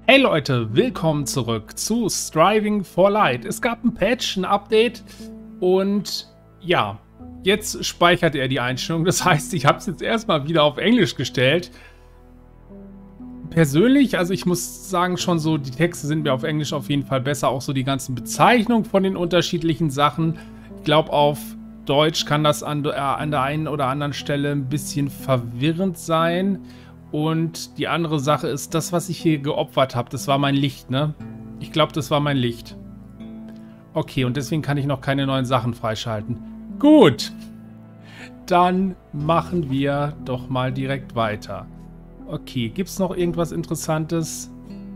Hey Leute, willkommen zurück zu Striving for Light. Es gab ein Patch, ein Update und ja, jetzt speichert er die Einstellung. Das heißt, ich habe es jetzt erstmal wieder auf Englisch gestellt. Persönlich, also ich muss sagen, schon so, die Texte sind mir auf Englisch auf jeden Fall besser. Auch so die ganzen Bezeichnungen von den unterschiedlichen Sachen. Ich glaube, auf Deutsch kann das an der einen oder anderen Stelle ein bisschen verwirrend sein. Und die andere Sache ist, das, was ich hier geopfert habe, das war mein Licht, ne? Ich glaube, das war mein Licht. Okay, und deswegen kann ich noch keine neuen Sachen freischalten. Gut. Dann machen wir doch mal direkt weiter. Okay, gibt es noch irgendwas Interessantes?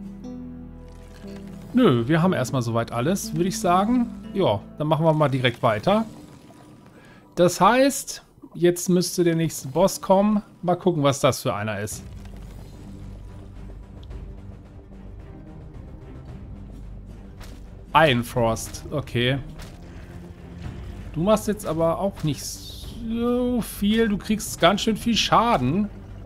Nö, wir haben erstmal soweit alles, würde ich sagen. Ja, dann machen wir mal direkt weiter. Das heißt, jetzt müsste der nächste Boss kommen. Mal gucken, was das für einer ist. Iron Frost, okay. Du machst jetzt aber auch nicht so viel. Du kriegst ganz schön viel Schaden.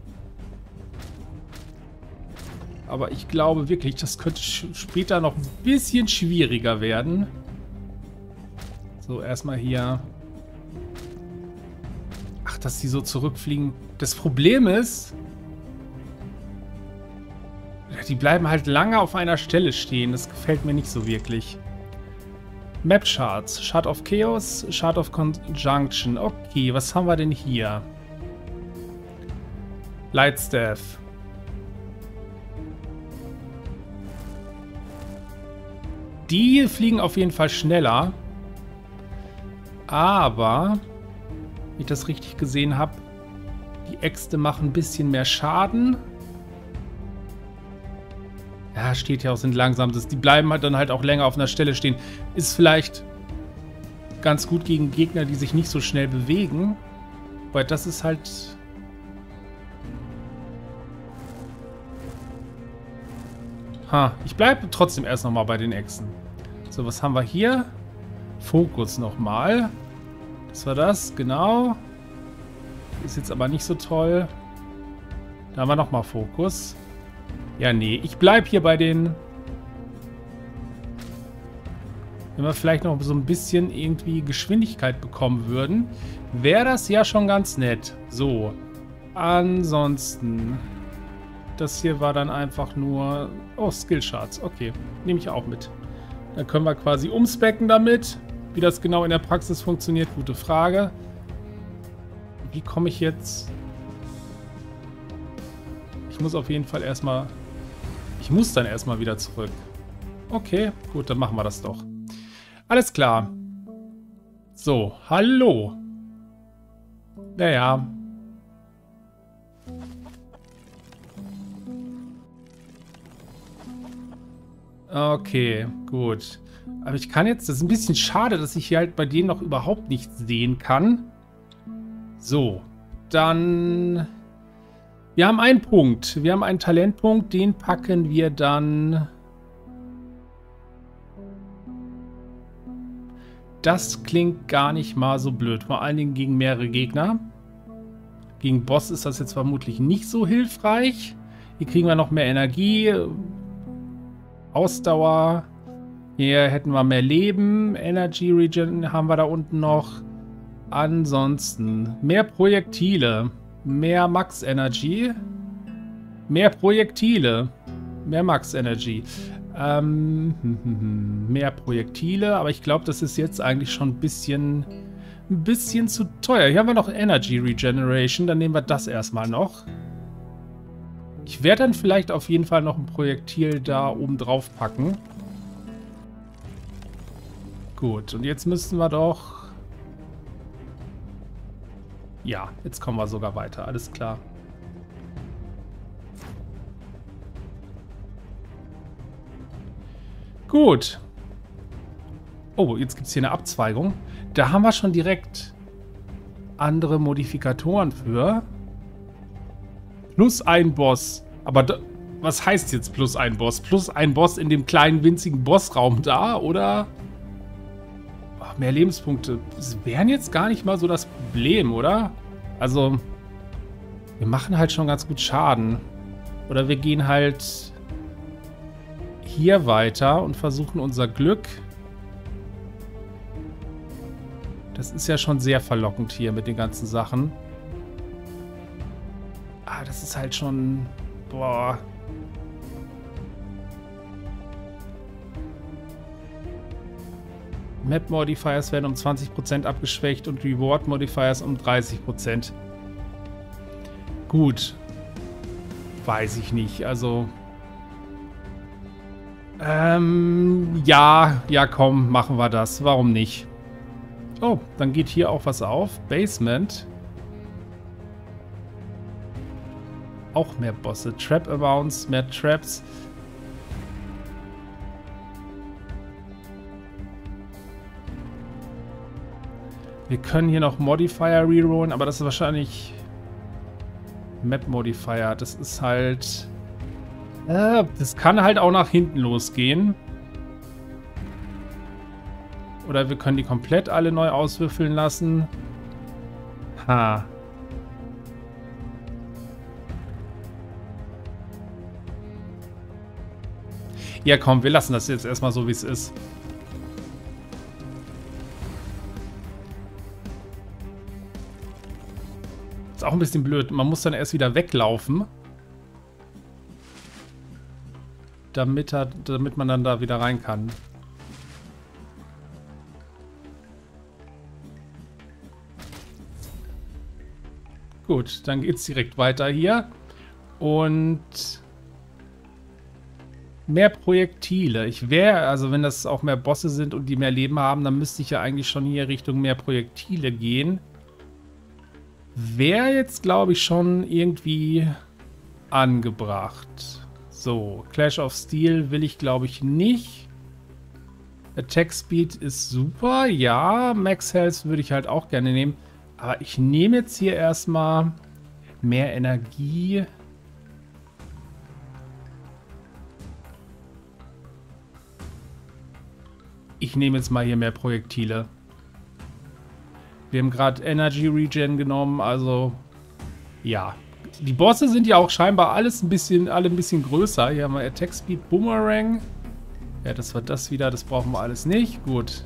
Aber ich glaube wirklich, das könnte später noch ein bisschen schwieriger werden. So, erstmal hier. Ach, dass die so zurückfliegen. Das Problem ist, die bleiben halt lange auf einer Stelle stehen. Das gefällt mir nicht so wirklich. Map Charts. Shard of Chaos, Shard of Conjunction. Okay, was haben wir denn hier? Lightstaff. Die fliegen auf jeden Fall schneller. Aber, wenn ich das richtig gesehen habe, die Äxte machen ein bisschen mehr Schaden. Ja, steht ja auch, sind langsam. Die bleiben halt dann halt auch länger auf einer Stelle stehen. Ist vielleicht ganz gut gegen Gegner, die sich nicht so schnell bewegen. Weil das ist halt... ich bleibe trotzdem erst nochmal bei den Echsen. So, was haben wir hier? Fokus nochmal. Das war das, genau. Ist jetzt aber nicht so toll. Da haben wir nochmal Fokus. Ja, nee, ich bleibe hier bei den... Wenn wir vielleicht noch so ein bisschen irgendwie Geschwindigkeit bekommen würden, wäre das ja schon ganz nett. So, ansonsten... Das hier war dann einfach nur... Oh, Skillcharts. Okay, nehme ich auch mit. Dann können wir quasi umspecken damit. Wie das genau in der Praxis funktioniert, gute Frage. Wie komme ich jetzt... Ich muss auf jeden Fall erstmal... Ich muss dann erstmal wieder zurück. Okay, gut, dann machen wir das doch. Alles klar. So, hallo. Naja. Okay, gut. Aber ich kann jetzt... Das ist ein bisschen schade, dass ich hier halt bei denen noch überhaupt nichts sehen kann. So, dann... Wir haben einen Punkt. Wir haben einen Talentpunkt. Den packen wir dann... Das klingt gar nicht mal so blöd. Vor allen Dingen gegen mehrere Gegner. Gegen Boss ist das jetzt vermutlich nicht so hilfreich. Hier kriegen wir noch mehr Energie... Ausdauer. Hier hätten wir mehr Leben. Energy Regen haben wir da unten noch. Ansonsten mehr Projektile. Mehr Max Energy. Mehr Projektile. Mehr Max Energy. Mehr Projektile. Aber ich glaube, das ist jetzt eigentlich schon ein bisschen zu teuer. Hier haben wir noch Energy Regeneration. Dann nehmen wir das erstmal noch. Ich werde dann vielleicht auf jeden Fall noch ein Projektil da oben drauf packen. Gut, und jetzt müssten wir doch... Ja, jetzt kommen wir sogar weiter. Alles klar. Gut. Oh, jetzt gibt es hier eine Abzweigung. Da haben wir schon direkt andere Modifikatoren für... Plus ein Boss. Aber da, was heißt jetzt plus ein Boss? Plus ein Boss in dem kleinen, winzigen Bossraum da, oder? Ach, mehr Lebenspunkte. Das wären jetzt gar nicht mal so das Problem, oder? Also, wir machen halt schon ganz gut Schaden. Oder wir gehen halt hier weiter und versuchen unser Glück. Das ist ja schon sehr verlockend hier mit den ganzen Sachen. Ah, das ist halt schon... Boah. Map Modifiers werden um 20% abgeschwächt und Reward Modifiers um 30%. Gut. Weiß ich nicht, also... ja, komm, machen wir das. Warum nicht? Oh, dann geht hier auch was auf. Basement. Auch mehr Bosse. Trap Amounts, mehr Traps. Wir können hier noch Modifier rerollen, aber das ist wahrscheinlich Map Modifier. Das ist halt... das kann halt auch nach hinten losgehen. Oder wir können die komplett alle neu auswürfeln lassen. Ha. Ja, komm, wir lassen das jetzt erstmal so, wie es ist. Ist auch ein bisschen blöd. Man muss dann erst wieder weglaufen. Damit man dann da wieder rein kann. Gut, dann geht's direkt weiter hier. Und mehr Projektile. Also wenn das auch mehr Bosse sind und die mehr Leben haben, dann müsste ich ja eigentlich schon hier Richtung mehr Projektile gehen. Wäre jetzt, glaube ich, schon irgendwie angebracht. So, Clash of Steel will ich, glaube ich, nicht. Attack Speed ist super. Ja, Max Health würde ich halt auch gerne nehmen. Aber ich nehme jetzt hier erstmal mehr Energie. Ich nehme jetzt mal hier mehr Projektile. Wir haben gerade Energy Regen genommen, also ja. Die Bosse sind ja auch scheinbar alle ein bisschen größer. Hier haben wir Attack Speed, Boomerang. Ja, das war das wieder, das brauchen wir alles nicht. Gut.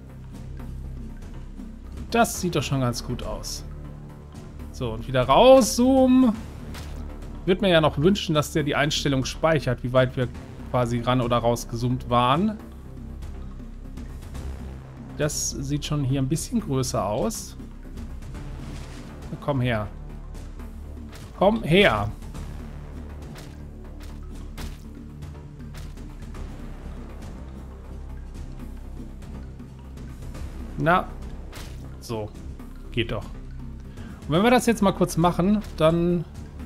Das sieht doch schon ganz gut aus. So, und wieder rauszoomen. Würde mir ja noch wünschen, dass der die Einstellung speichert, wie weit wir quasi ran oder rausgezoomt waren. Das sieht schon hier ein bisschen größer aus. Komm her. Komm her. Na. So. Geht doch. Und wenn wir das jetzt mal kurz machen, dann...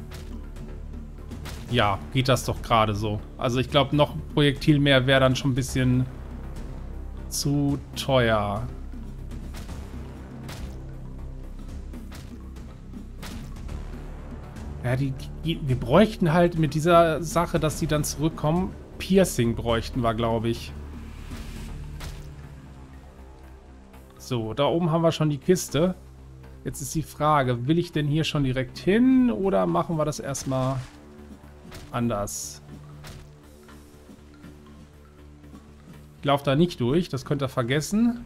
Ja, geht das doch gerade so. Also ich glaube, noch ein Projektil mehr wäre dann schon ein bisschen zu teuer. Ja, wir bräuchten halt mit dieser Sache, dass die dann zurückkommen, Piercing bräuchten wir, glaube ich. So, da oben haben wir schon die Kiste. Jetzt ist die Frage, will ich denn hier schon direkt hin oder machen wir das erstmal anders? Ich laufe da nicht durch, das könnt ihr vergessen.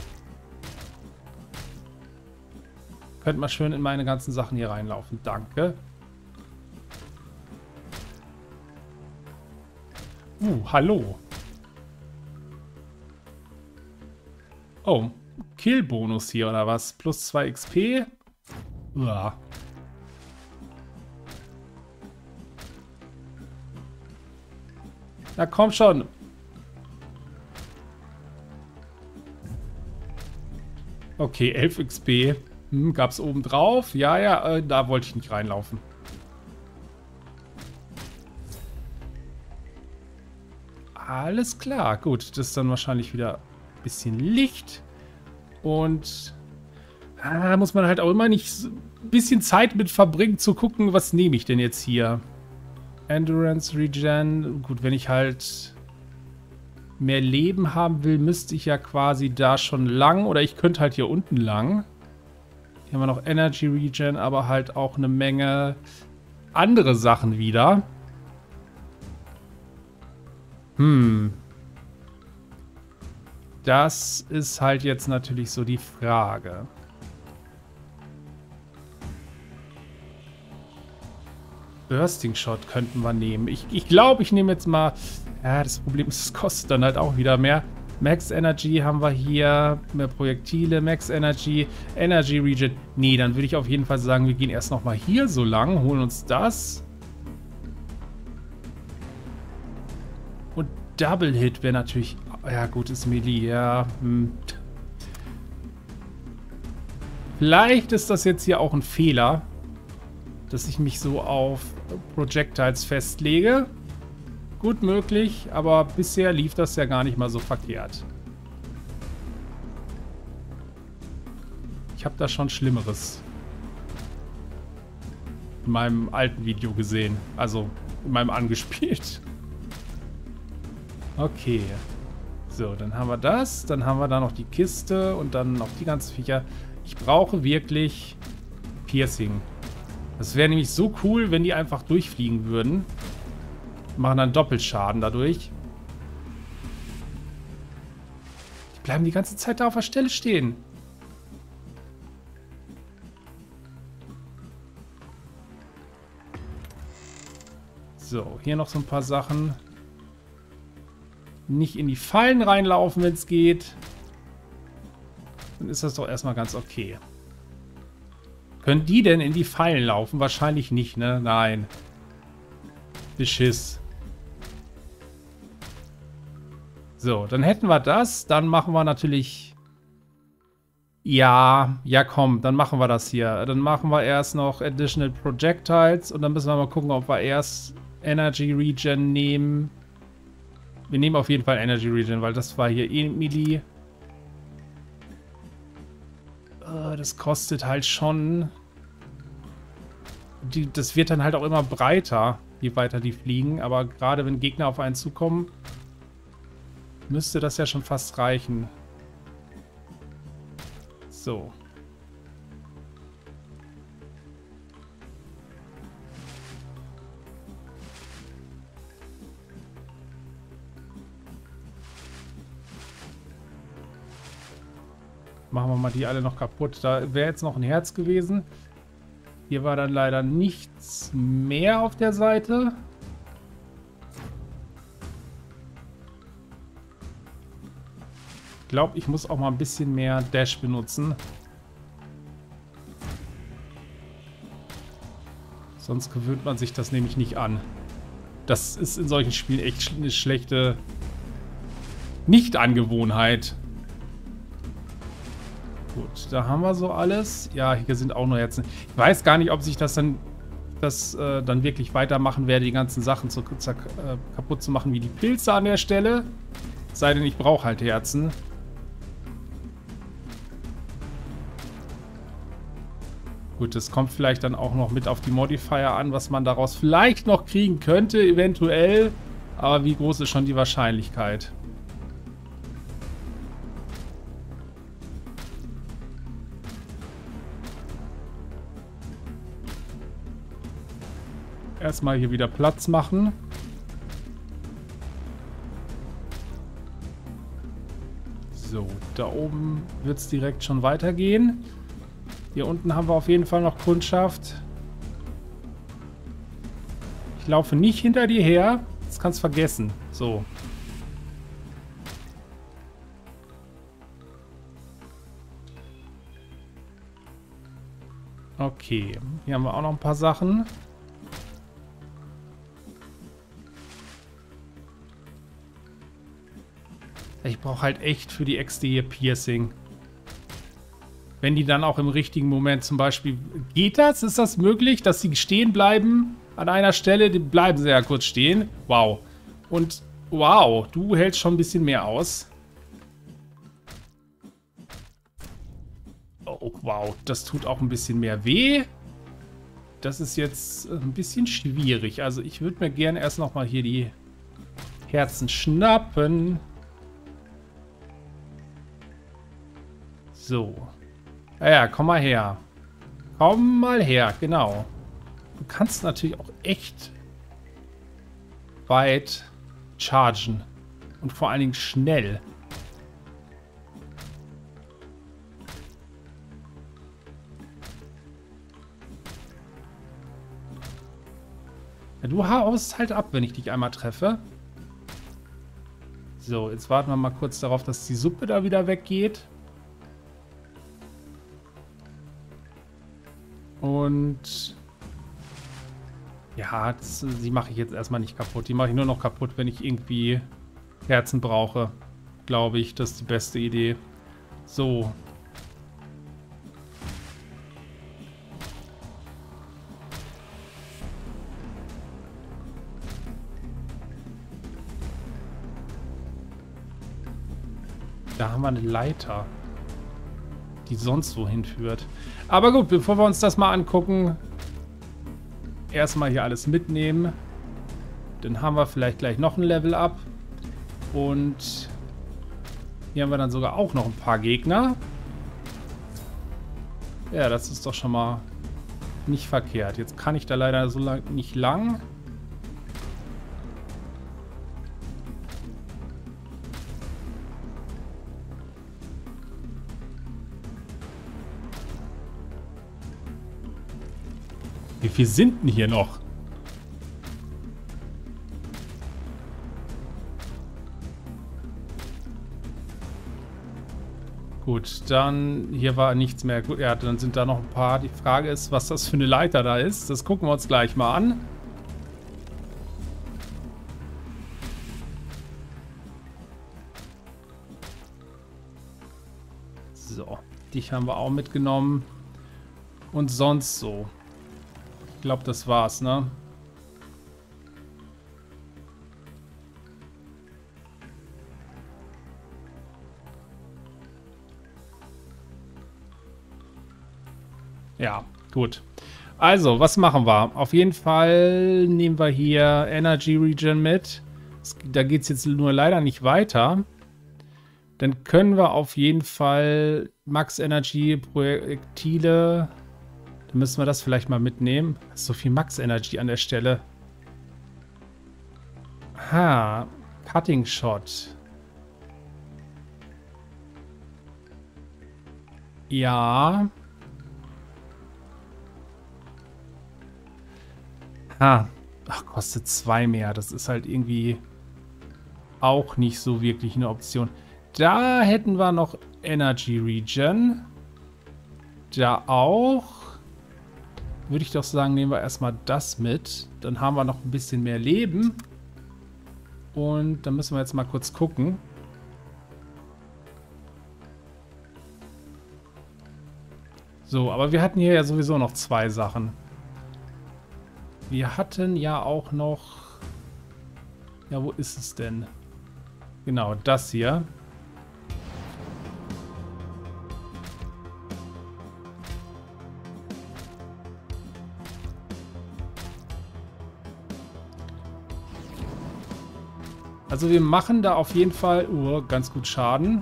Könnt mal schön in meine ganzen Sachen hier reinlaufen. Danke. Hallo. Oh, Kill-Bonus hier oder was? Plus 2 XP? Uah. Na komm schon. Okay, 11 XP. Gab es oben drauf? Ja, da wollte ich nicht reinlaufen. Alles klar, gut. Das ist dann wahrscheinlich wieder ein bisschen Licht. Und da muss man halt auch immer nicht ein bisschen Zeit mit verbringen, zu gucken, was nehme ich denn jetzt hier. Endurance Regen. Gut, wenn ich halt mehr Leben haben will, müsste ich ja quasi da schon lang. Oder ich könnte halt hier unten lang. Hier haben wir noch Energy Regen, aber halt auch eine Menge andere Sachen wieder. Das ist halt jetzt natürlich so die Frage. Bursting Shot könnten wir nehmen. Ich glaube, ich nehme jetzt mal... Ja, das Problem ist, es kostet dann halt auch wieder mehr. Max Energy haben wir hier. Mehr Projektile, Max Energy, Energy Regen. Nee, dann würde ich auf jeden Fall sagen, wir gehen erst nochmal hier so lang, holen uns das. Und Double Hit wäre natürlich... Ja, gut, ist Melee, ja. Vielleicht ist das jetzt hier auch ein Fehler, dass ich mich so auf Projectiles festlege. Gut möglich, aber bisher lief das ja gar nicht mal so verkehrt. Ich habe da schon Schlimmeres in meinem alten Video gesehen. Also in meinem angespielt. Okay. So, dann haben wir das. Dann haben wir da noch die Kiste und dann noch die ganzen Viecher. Ich brauche wirklich Piercing. Das wäre nämlich so cool, wenn die einfach durchfliegen würden. Machen dann Doppelschaden dadurch. Die bleiben die ganze Zeit da auf der Stelle stehen. So, hier noch so ein paar Sachen. Nicht in die Fallen reinlaufen, wenn es geht. Dann ist das doch erstmal ganz okay. Können die denn in die Fallen laufen? Wahrscheinlich nicht, ne? Nein. Beschiss. So, dann hätten wir das. Dann machen wir natürlich... Ja, komm, dann machen wir das hier. Dann machen wir erst noch Additional Projectiles und dann müssen wir mal gucken, ob wir erst Energy Regen nehmen. Wir nehmen auf jeden Fall Energy Regen, weil das war hier eh Melee. Das kostet halt schon... Das wird dann halt auch immer breiter, je weiter die fliegen. Aber gerade wenn Gegner auf einen zukommen, müsste das ja schon fast reichen. So. Machen wir mal die alle noch kaputt. Da wäre jetzt noch ein Herz gewesen. Hier war dann leider nichts mehr auf der Seite. Ich glaube, ich muss auch mal ein bisschen mehr Dash benutzen. Sonst gewöhnt man sich das nämlich nicht an. Das ist in solchen Spielen echt eine schlechte Nicht-Angewohnheit. Gut, da haben wir so alles. Ja, hier sind auch nur Herzen. Ich weiß gar nicht, ob sich das dann wirklich weitermachen werde, die ganzen Sachen kaputt zu machen, wie die Pilze an der Stelle. Sei denn, ich brauche halt Herzen. Gut, das kommt vielleicht dann auch noch mit auf die Modifier an, was man daraus vielleicht noch kriegen könnte, eventuell. Aber wie groß ist schon die Wahrscheinlichkeit? Erstmal hier wieder Platz machen. So, da oben wird es direkt schon weitergehen. Hier unten haben wir auf jeden Fall noch Kundschaft. Ich laufe nicht hinter dir her. Das kannst du vergessen. So. Okay. Hier haben wir auch noch ein paar Sachen. Ich brauche halt echt für die XD hier Piercing. Wenn die dann auch im richtigen Moment zum Beispiel... Geht das? Ist das möglich, dass sie stehen bleiben an einer Stelle? Die bleiben sie ja kurz stehen. Wow. Und wow, du hältst schon ein bisschen mehr aus. Oh, wow. Das tut auch ein bisschen mehr weh. Das ist jetzt ein bisschen schwierig. Also ich würde mir gerne erst nochmal hier die Herzen schnappen. So. Ja, komm mal her. Komm mal her, genau. Du kannst natürlich auch echt weit chargen. Und vor allen Dingen schnell. Ja, du haust halt ab, wenn ich dich einmal treffe. So, jetzt warten wir mal kurz darauf, dass die Suppe da wieder weggeht. Und ja, die mache ich jetzt erstmal nicht kaputt. Die mache ich nur noch kaputt, wenn ich irgendwie Herzen brauche. Glaube ich, das ist die beste Idee. So. Da haben wir eine Leiter, die sonst wohin führt. Aber gut, bevor wir uns das mal angucken, erstmal hier alles mitnehmen. Dann haben wir vielleicht gleich noch ein Level up. Und hier haben wir dann sogar auch noch ein paar Gegner. Ja, das ist doch schon mal nicht verkehrt. Jetzt kann ich da leider so lang nicht lang. Wie viel sind denn hier noch? Gut, dann hier war nichts mehr. Gut, ja, dann sind da noch ein paar. Die Frage ist, was das für eine Leiter da ist. Das gucken wir uns gleich mal an. So, dich haben wir auch mitgenommen. Und sonst so. Ich glaube, das war's, ne? Ja, gut. Also, was machen wir? Auf jeden Fall nehmen wir hier Energy Regen mit. Da geht es jetzt nur leider nicht weiter. Dann können wir auf jeden Fall Max Energy Projektile. Dann müssen wir das vielleicht mal mitnehmen. So viel Max Energy an der Stelle. Ha, Cutting Shot. Ja. Ha. Ach, kostet 2 mehr. Das ist halt irgendwie auch nicht so wirklich eine Option. Da hätten wir noch Energy Regen. Da auch. Würde ich doch sagen, nehmen wir erstmal das mit. Dann haben wir noch ein bisschen mehr Leben. Und dann müssen wir jetzt mal kurz gucken. So, aber wir hatten hier ja sowieso noch 2 Sachen. Wir hatten ja auch noch... Ja, wo ist es denn? Genau, das hier. Also wir machen da auf jeden Fall ganz gut Schaden.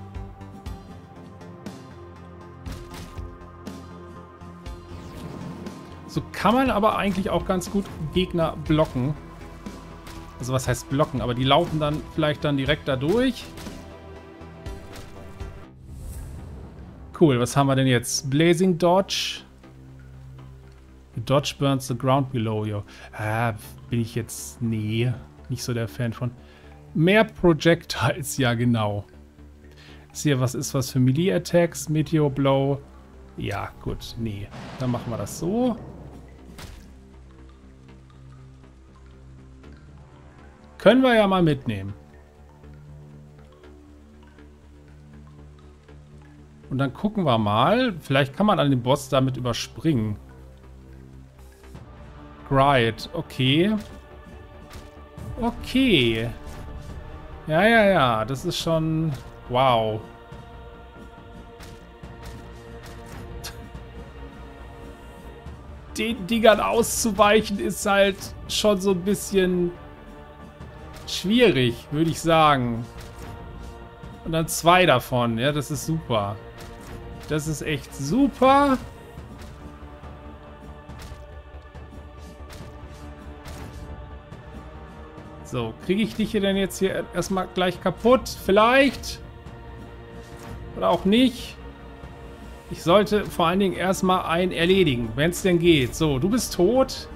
So kann man aber eigentlich auch ganz gut Gegner blocken. Also was heißt blocken? Aber die laufen dann vielleicht dann direkt da durch. Cool, was haben wir denn jetzt? Blazing Dodge. Dodge burns the ground below you. Bin ich jetzt... Nee, nicht so der Fan von. Mehr Projectiles, ja genau. Ist hier was für Melee Attacks? Meteor Blow. Ja, gut, nee. Dann machen wir das so. Können wir ja mal mitnehmen. Und dann gucken wir mal. Vielleicht kann man an den Boss damit überspringen. Gride, okay. Okay. Ja, das ist schon... Wow. Den Dingern auszuweichen ist halt schon so ein bisschen schwierig, würde ich sagen. Und dann 2 davon. Ja, das ist super. Das ist echt super. So, kriege ich dich hier denn jetzt hier erstmal gleich kaputt? Vielleicht? Oder auch nicht? Ich sollte vor allen Dingen erstmal einen erledigen, wenn es denn geht. So, du bist tot.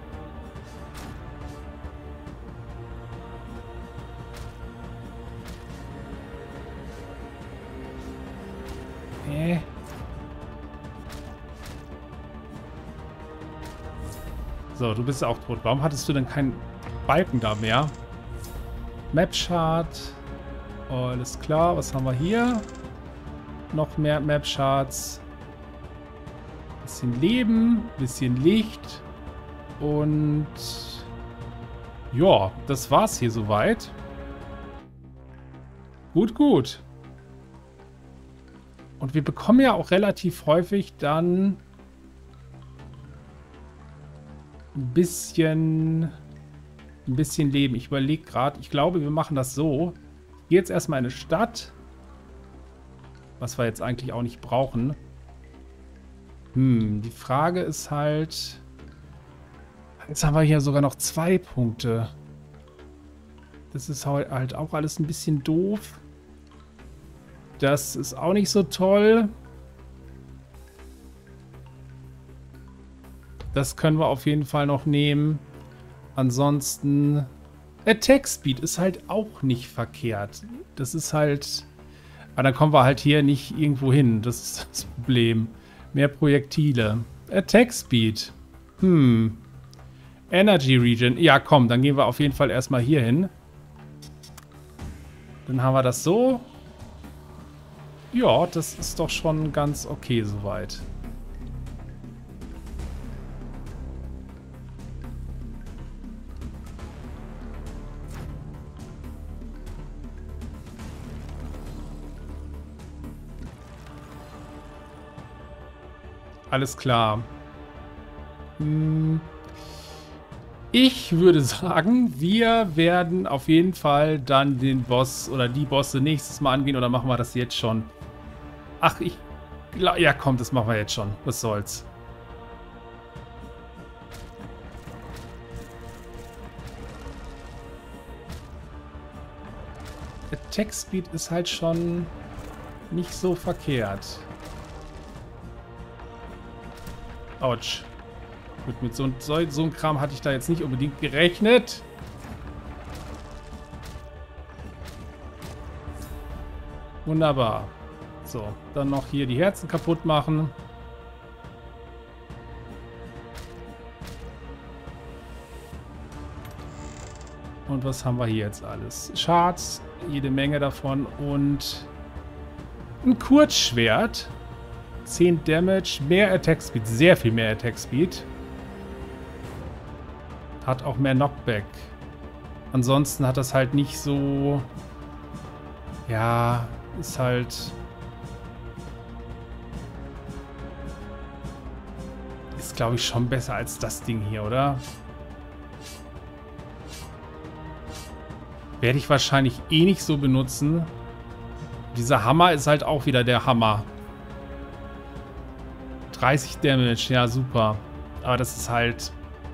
So, du bist auch tot. Warum hattest du denn keinen Balken da mehr? Map-Chart. Alles klar. Was haben wir hier? Noch mehr Map-Charts. Bisschen Leben. Bisschen Licht. Und... ja, das war's hier soweit. Gut, gut. Und wir bekommen ja auch relativ häufig dann... ein bisschen Leben. Ich überlege gerade, ich glaube, wir machen das so. Ich gehe jetzt erstmal in eine Stadt. Was wir jetzt eigentlich auch nicht brauchen. Die Frage ist halt... Jetzt haben wir hier sogar noch 2 Punkte. Das ist halt auch alles ein bisschen doof. Das ist auch nicht so toll. Das können wir auf jeden Fall noch nehmen. Ansonsten... Attack Speed ist halt auch nicht verkehrt. Das ist halt... Aber dann kommen wir halt hier nicht irgendwo hin. Das ist das Problem. Mehr Projektile. Attack Speed. Energy Region. Ja, komm, dann gehen wir auf jeden Fall erstmal hier hin. Dann haben wir das so. Ja, das ist doch schon ganz okay soweit. Alles klar. Ich würde sagen, wir werden auf jeden Fall dann den Boss oder die Bosse nächstes Mal angehen. Oder machen wir das jetzt schon? Ach, ja, komm, das machen wir jetzt schon. Was soll's. Attack Speed ist halt schon nicht so verkehrt. Autsch. Gut, mit so einem Kram hatte ich da jetzt nicht unbedingt gerechnet. Wunderbar. So, dann noch hier die Herzen kaputt machen. Und was haben wir hier jetzt alles? Shards, jede Menge davon und ein Kurzschwert. 10 Damage, mehr Attack Speed, sehr viel mehr Attack Speed. Hat auch mehr Knockback. Ansonsten hat das halt nicht so... Ja, ist halt... Ist, glaube ich, schon besser als das Ding hier, oder? Werde ich wahrscheinlich eh nicht so benutzen. Dieser Hammer ist halt auch wieder der Hammer. 30 Damage, ja super. Aber das ist halt...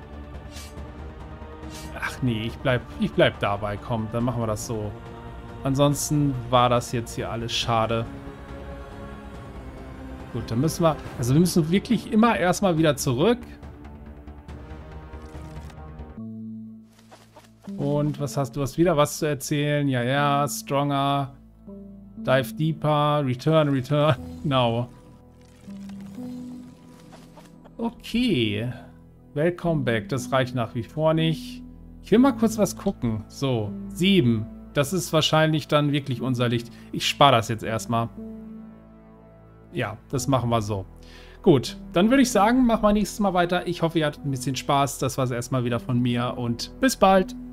Ach nee, ich bleib dabei. Komm, dann machen wir das so. Ansonsten war das jetzt hier alles schade. Gut, dann müssen wir... Also wir müssen wirklich immer erstmal wieder zurück. Und was hast du? Hast wieder was zu erzählen? Ja, ja, Stronger. Dive Deeper. Return. Genau. Okay. Welcome back. Das reicht nach wie vor nicht. Ich will mal kurz was gucken. So, 7. Das ist wahrscheinlich dann wirklich unser Licht. Ich spare das jetzt erstmal. Ja, das machen wir so. Gut, dann würde ich sagen, machen wir nächstes Mal weiter. Ich hoffe, ihr hattet ein bisschen Spaß. Das war es erstmal wieder von mir und bis bald.